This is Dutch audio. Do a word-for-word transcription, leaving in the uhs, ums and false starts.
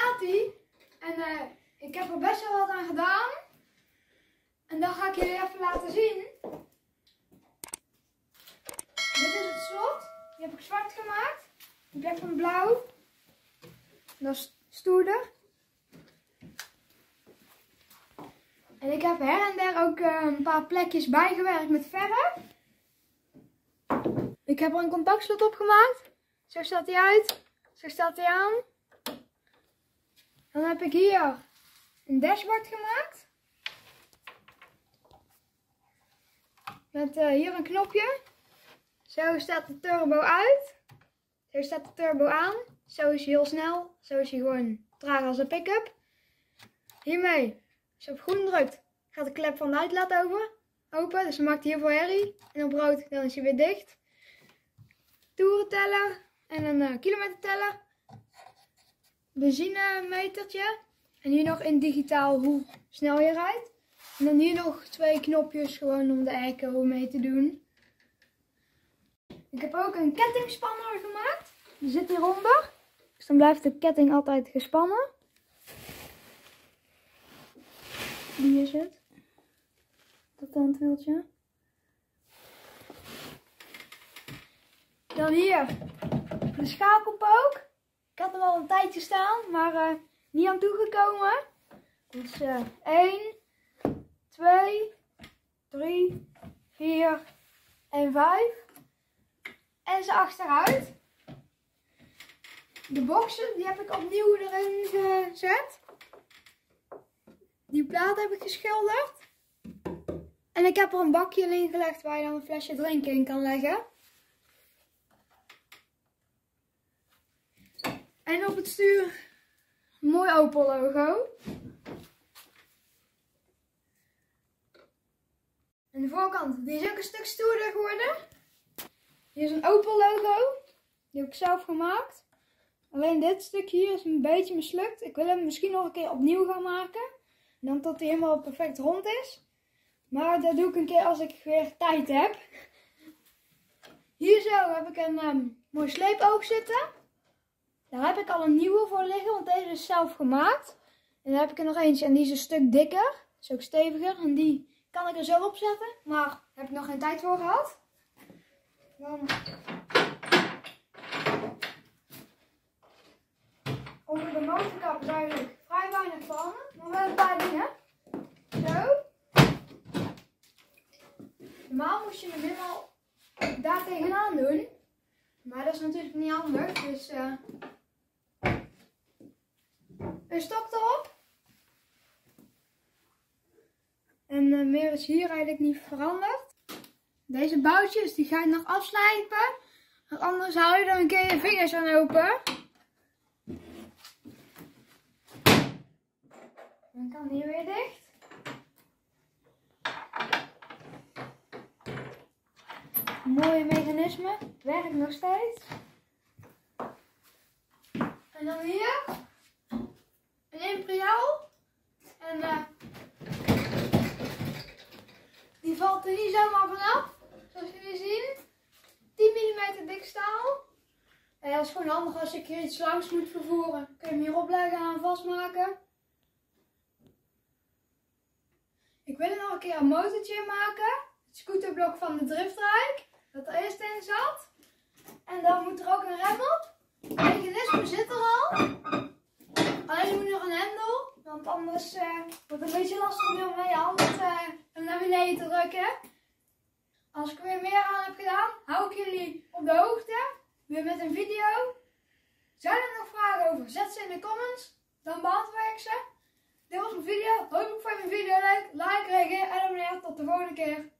staat hij. En uh, ik heb er best wel wat aan gedaan. En dan ga ik jullie even laten zien. Dit is het slot. Die heb ik zwart gemaakt. Ik heb hem blauw. Dat is stoerder. En ik heb her en der ook uh, een paar plekjes bijgewerkt met verf. Ik heb er een contactslot op gemaakt. Zo staat hij uit. Zo staat hij aan. Dan heb ik hier een dashboard gemaakt. Met uh, hier een knopje. Zo staat de turbo uit. Zo staat de turbo aan. Zo is hij heel snel. Zo is hij gewoon traag als een pick-up. Hiermee, als je op groen drukt, gaat de klep van de uitlaat over, open. Dus dan maakt hij heel veel herrie. En op rood dan is hij weer dicht. Toerenteller en een uh, kilometerteller. Benzinemetertje. En hier nog in digitaal hoe snel je rijdt. En dan hier nog twee knopjes gewoon om de airco mee te doen. Ik heb ook een kettingspanner gemaakt. Die zit hieronder. Dus dan blijft de ketting altijd gespannen. Die is het. Dat tandwieltje. Dan hier de schakelpook. Ik had hem al een tijdje staan, maar uh, niet aan toegekomen. Dus uh, één, twee, drie, vier en vijf. En ze achteruit. De boxen die heb ik opnieuw erin gezet. Die plaat heb ik geschilderd. En ik heb er een bakje in gelegd waar je dan een flesje drinken in kan leggen. En op het stuur een mooi Opel logo. En de voorkant die is ook een stuk stoerder geworden. Hier is een Opel logo. Die heb ik zelf gemaakt. Alleen dit stukje hier is een beetje mislukt. Ik wil hem misschien nog een keer opnieuw gaan maken. Dan tot hij helemaal perfect rond is. Maar dat doe ik een keer als ik weer tijd heb. Hier zo heb ik een um, mooi sleepoog zitten. Daar heb ik al een nieuwe voor liggen, want deze is zelf gemaakt. En dan heb ik er nog eentje en die is een stuk dikker. Is ook steviger en die kan ik er zo op zetten. Maar daar heb ik nog geen tijd voor gehad. Dan onder de motorkap is eigenlijk vrij weinig van. Maar wel een paar dingen. Zo. Normaal moest je hem helemaal daar tegenaan doen. Maar dat is natuurlijk niet handig. Dus uh, een stok erop. En uh, meer is hier eigenlijk niet veranderd. Deze boutjes die ga je nog afslijpen. Want anders hou je er een keer je vingers aan open. Dan kan die weer dicht. Mooie mechanisme. Werkt nog steeds. En dan hier. Een Imperial. En uh, die valt er niet zomaar vanaf. Zoals jullie zien. tien millimeter dik staal. En dat is gewoon handig als ik hier iets langs moet vervoeren. Kun je hem hierop leggen en vastmaken. Ik wil er nog een keer een motortje maken. Het scooterblok van de Driftrijk. Dat er eerst in zat. En dan moet er ook een rem op. Het mechanisme zit er al. Alleen moet nog een hendel. Want anders uh, wordt het een beetje lastig om met je hand uh, hem naar beneden te drukken. Als ik er weer meer aan heb gedaan, hou ik jullie op de hoogte. Weer met een video. Zijn er nog vragen over? Zet ze in de comments. Dan beantwoord ik ze. Dit was mijn video. Hoop ik vond je mijn video leuk. Like, reageer en abonneer. Tot de volgende keer.